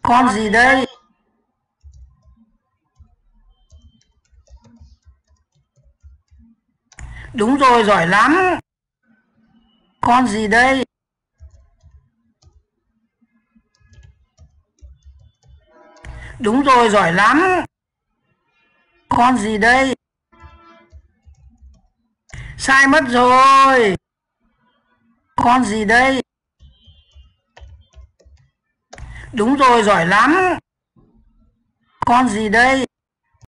Con gì đây? Đúng rồi, giỏi lắm. Con gì đây? Đúng rồi, giỏi lắm. Con gì đây? Sai mất rồi. Con gì đây? Đúng rồi, giỏi lắm. Con gì đây?